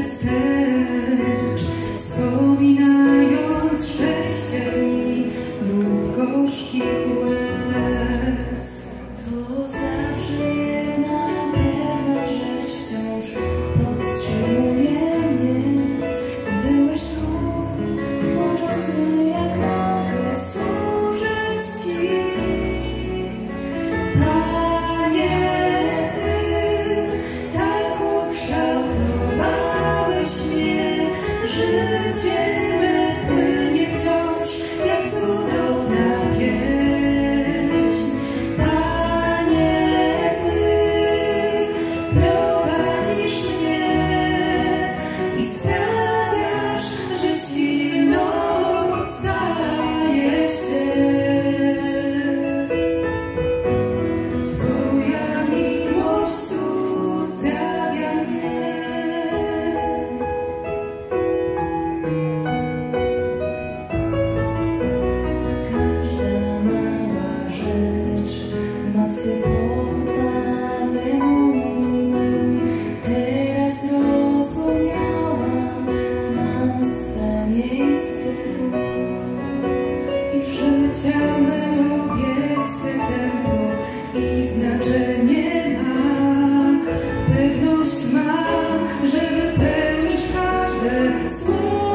wstecz, wspominając szczęścia dni lub gorzkich łez. To zawsze jedna pewna rzecz wciąż podtrzymuje mnie. Byłeś tu, młocząc mnie, jak mogę służyć Ci. Panie, Ty tak ukształtowałeś mnie, życie me płynie wciąż jak cudowna pieśń. Panie, Ty prowadzisz mnie i sprawiasz, że silną staję się. Twoja miłość uzdrawia mnie. Każda mała rzecz ma swój powód, Panie mój. Teraz zrozumiałam, mam swe miejsce tu. I życia mego bieg swe tempo i znaczenie ma. Pewność mam, że wypełnisz każde słowo.